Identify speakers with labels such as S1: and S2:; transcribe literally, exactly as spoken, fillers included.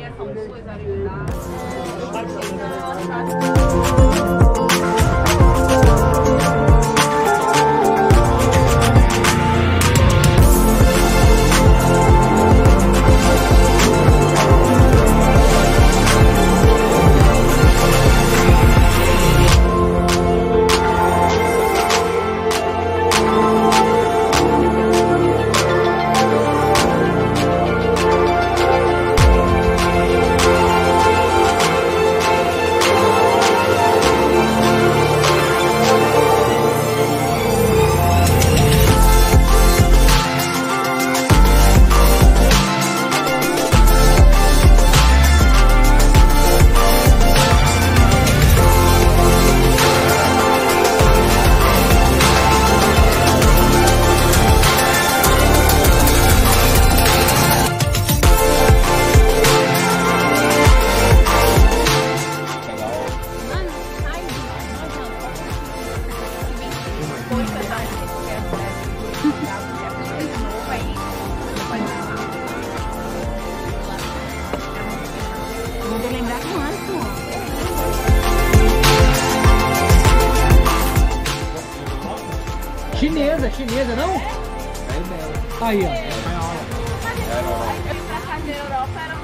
S1: são duas atividades.
S2: Vou lembrar com antes,
S3: ó. Chinesa, chinesa, não? Aí, ó.
S1: Eu vim pra cá da Europa, era